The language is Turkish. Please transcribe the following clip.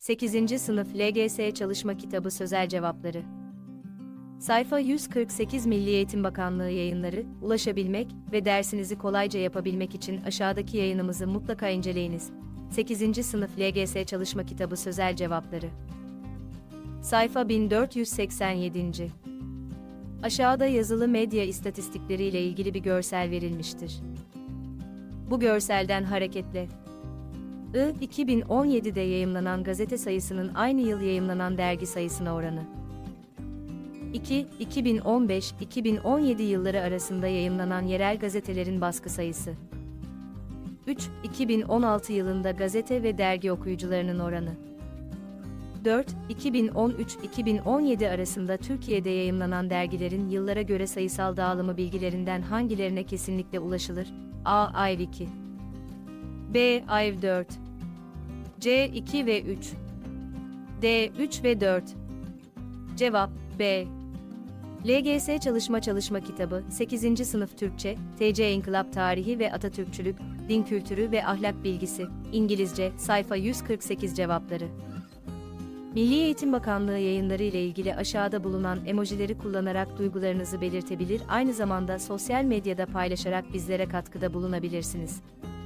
8. Sınıf LGS Çalışma Kitabı Sözel Cevapları. Sayfa 148 Milli Eğitim Bakanlığı Yayınları, ulaşabilmek ve dersinizi kolayca yapabilmek için aşağıdaki yayınımızı mutlaka inceleyiniz. 8. Sınıf LGS Çalışma Kitabı Sözel Cevapları. Sayfa 1487. Aşağıda yazılı medya istatistikleri ile ilgili bir görsel verilmiştir. Bu görselden hareketle, 2017'de yayımlanan gazete sayısının aynı yıl yayımlanan dergi sayısına oranı. 2. 2015-2017 yılları arasında yayımlanan yerel gazetelerin baskı sayısı. 3. 2016 yılında gazete ve dergi okuyucularının oranı. 4. 2013-2017 arasında Türkiye'de yayımlanan dergilerin yıllara göre sayısal dağılımı bilgilerinden hangilerine kesinlikle ulaşılır? A. Ayv 2. B. Ayv 4. C. 2 ve 3. D. 3 ve 4. Cevap B. LGS Çalışma Kitabı, 8. Sınıf Türkçe, TC İnkılap Tarihi ve Atatürkçülük, Din Kültürü ve Ahlak Bilgisi, İngilizce, sayfa 148 cevapları. Milli Eğitim Bakanlığı yayınları ile ilgili aşağıda bulunan emojileri kullanarak duygularınızı belirtebilir, aynı zamanda sosyal medyada paylaşarak bizlere katkıda bulunabilirsiniz.